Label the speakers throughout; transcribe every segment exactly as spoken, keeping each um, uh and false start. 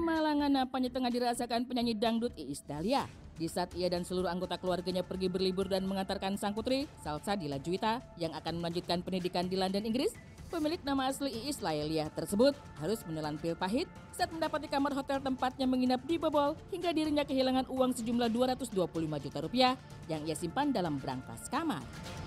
Speaker 1: Kemalangan nampaknya tengah dirasakan penyanyi dangdut Iis Dahlia. Di saat ia dan seluruh anggota keluarganya pergi berlibur dan mengantarkan sang putri, Salsa Dila Juwita, yang akan melanjutkan pendidikan di London, Inggris, pemilik nama asli Iis Laelia tersebut harus menelan pil pahit saat mendapati kamar hotel tempatnya menginap dibobol hingga dirinya kehilangan uang sejumlah dua ratus dua puluh lima juta rupiah yang ia simpan dalam brankas kamar.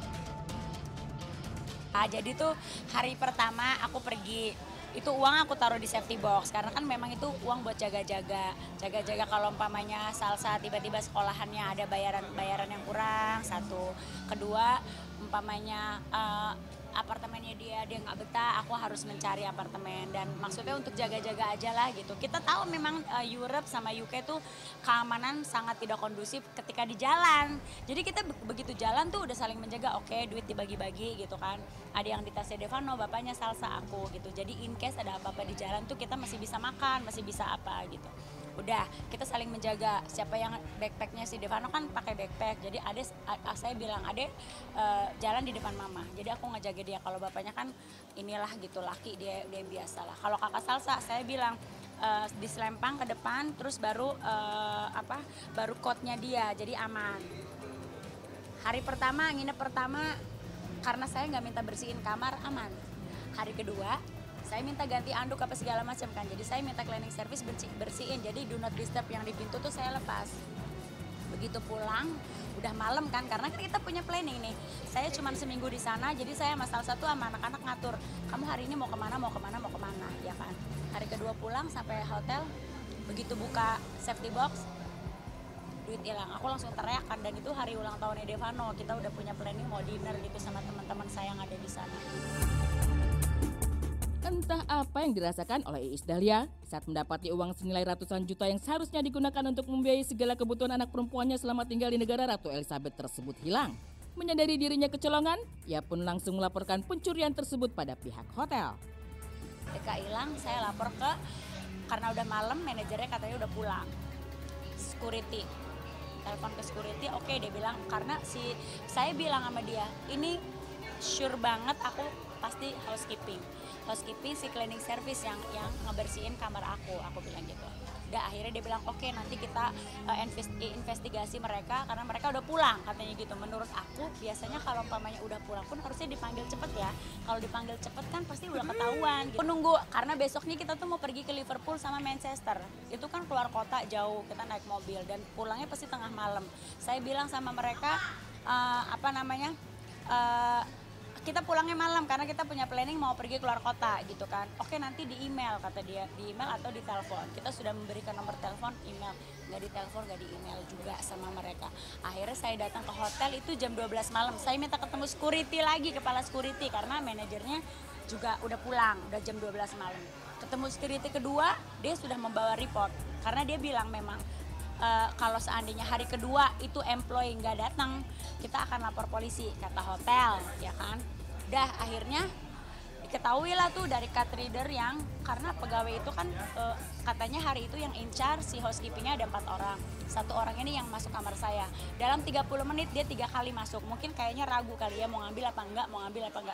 Speaker 2: Ah, jadi tuh hari pertama aku pergi, itu uang aku taruh di safety box karena kan memang itu uang buat jaga-jaga, jaga-jaga kalau umpamanya Salsa tiba-tiba sekolahannya ada bayaran-bayaran yang kurang, satu. Kedua, umpamanya uh, apartemennya dia dia nggak betah, aku harus mencari apartemen dan maksudnya untuk jaga-jaga aja lah gitu. Kita tahu memang uh, Europe sama U K tuh keamanan sangat tidak kondusif ketika di jalan. Jadi kita be begitu jalan tuh udah saling menjaga, oke okay, duit dibagi-bagi gitu kan. Ada yang di tasnya Devano, bapaknya Salsa, aku gitu. Jadi in case ada apa-apa di jalan tuh kita masih bisa makan, masih bisa apa gitu. Udah, kita saling menjaga. Siapa yang backpacknya si Devano kan pakai backpack. Jadi ade, saya bilang ade uh, jalan di depan mama. Jadi aku ngejaga dia. Kalau bapaknya kan inilah gitu laki dia dia biasa lah. Kalau kakak Salsa saya bilang uh, diselempang ke depan, terus baru uh, apa? Baru coatnya dia. Jadi aman. Hari pertama nginep pertama karena saya nggak minta bersihin kamar aman. Hari kedua saya minta ganti anduk apa segala macam kan, jadi saya minta cleaning service bersih, bersihin, jadi do not disturb yang di pintu tuh saya lepas. Begitu pulang, udah malam kan, karena kita punya planning nih. Saya cuma seminggu di sana, jadi saya sama salah satu sama anak-anak ngatur, kamu hari ini mau kemana, mau kemana, mau kemana, ya kan. Hari kedua pulang sampai hotel, begitu buka safety box, duit hilang. Aku langsung teriak kan, dan itu hari ulang tahunnya Devano, kita udah punya planning mau dinner gitu sama teman-teman saya yang ada di sana.
Speaker 1: Entah apa yang dirasakan oleh Iis Dahlia saat mendapati uang senilai ratusan juta yang seharusnya digunakan untuk membiayai segala kebutuhan anak perempuannya selama tinggal di negara Ratu Elizabeth tersebut hilang. Menyadari dirinya kecolongan, ia pun langsung melaporkan pencurian tersebut pada pihak hotel.
Speaker 2: Ketika hilang, saya lapor ke, karena udah malam, manajernya katanya udah pulang. Security, telepon ke security, oke okay, dia bilang, karena si saya bilang sama dia, ini sure banget aku pasti housekeeping. Housekeeping si cleaning service yang yang ngebersihin kamar aku, aku bilang gitu. Udah akhirnya dia bilang oke okay, nanti kita uh, investigasi mereka karena mereka udah pulang katanya gitu. Menurut aku biasanya kalau umpamanya udah pulang pun harusnya dipanggil cepet ya. Kalau dipanggil cepet kan pasti udah ketahuan. Gitu. Nunggu karena besoknya kita tuh mau pergi ke Liverpool sama Manchester. Itu kan keluar kota jauh, kita naik mobil dan pulangnya pasti tengah malam. Saya bilang sama mereka uh, apa namanya? Uh, kita pulangnya malam karena kita punya planning mau pergi keluar kota gitu kan. Oke nanti di email kata dia, di email atau di telepon. Kita sudah memberikan nomor telepon, email, nggak di telepon, nggak di email juga sama mereka. Akhirnya saya datang ke hotel itu jam dua belas malam. Saya minta ketemu security lagi, kepala security karena manajernya juga udah pulang, udah jam dua belas malam. Ketemu security kedua, dia sudah membawa report karena dia bilang memang Uh, kalau seandainya hari kedua itu employee nggak datang, kita akan lapor polisi, kata hotel, ya kan. Udah akhirnya diketahui lah tuh dari card reader yang, karena pegawai itu kan uh, katanya hari itu yang in charge si housekeepingnya ada empat orang. Satu orang ini yang masuk kamar saya. Dalam tiga puluh menit dia tiga kali masuk, mungkin kayaknya ragu kali ya mau ngambil apa enggak, mau ngambil apa enggak.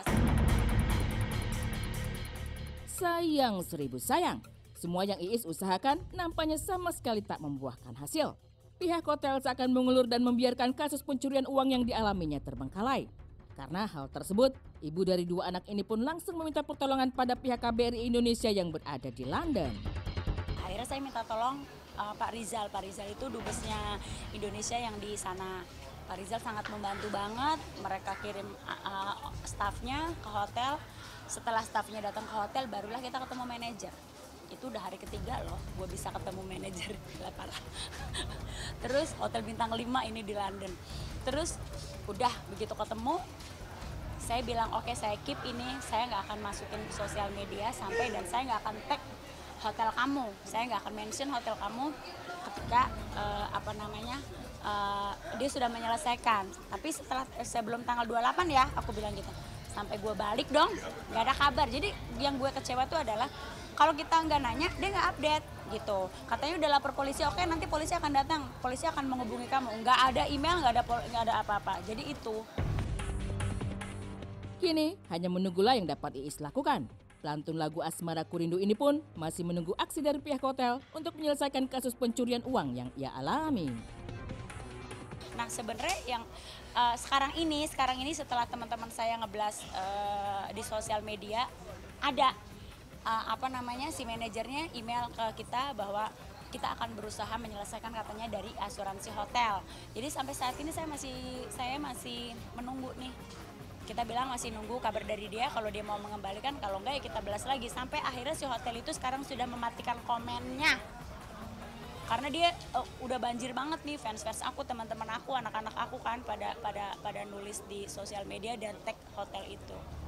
Speaker 1: Sayang seribu sayang. Semua yang Iis usahakan nampaknya sama sekali tak membuahkan hasil. Pihak hotel seakan mengulur dan membiarkan kasus pencurian uang yang dialaminya terbengkalai. Karena hal tersebut, ibu dari dua anak ini pun langsung meminta pertolongan pada pihak K B R I Indonesia yang berada di London.
Speaker 2: Akhirnya saya minta tolong uh, Pak Rizal. Pak Rizal itu dubesnya Indonesia yang di sana. Pak Rizal sangat membantu banget. Mereka kirim uh, stafnya ke hotel. Setelah stafnya datang ke hotel, barulah kita ketemu manajer. Itu udah hari ketiga loh, gue bisa ketemu manajer, gila parah. Terus hotel bintang lima ini di London. Terus udah begitu ketemu, saya bilang oke okay, saya keep ini, saya nggak akan masukin sosial media sampai dan saya nggak akan tag hotel kamu, saya nggak akan mention hotel kamu ketika uh, apa namanya uh, dia sudah menyelesaikan. Tapi setelah eh, sebelum tanggal dua puluh delapan ya, aku bilang gitu. Sampai gue balik dong, nggak ada kabar. Jadi yang gue kecewa tuh adalah kalau kita nggak nanya, dia nggak update gitu. Katanya udah lapor polisi, oke nanti polisi akan datang, polisi akan menghubungi kamu. Nggak ada email, nggak ada nggak ada apa-apa. Jadi itu.
Speaker 1: Kini hanya menunggulah yang dapat Iis lakukan. Pelantun lagu Asmara Kurindu ini pun masih menunggu aksi dari pihak hotel untuk menyelesaikan kasus pencurian uang yang ia alami.
Speaker 2: Nah sebenarnya yang uh, sekarang ini, sekarang ini setelah teman-teman saya ngeblas uh, di sosial media, ada uh, apa namanya si manajernya email ke kita bahwa kita akan berusaha menyelesaikan katanya dari asuransi hotel. Jadi sampai saat ini saya masih saya masih menunggu nih. Kita bilang masih nunggu kabar dari dia, kalau dia mau mengembalikan, kalau enggak ya kita belas lagi. Sampai akhirnya si hotel itu sekarang sudah mematikan komennya. Karena dia uh, udah banjir banget nih fans-fans aku, teman-teman aku, anak-anak aku kan pada pada pada nulis di sosial media dan tag hotel itu.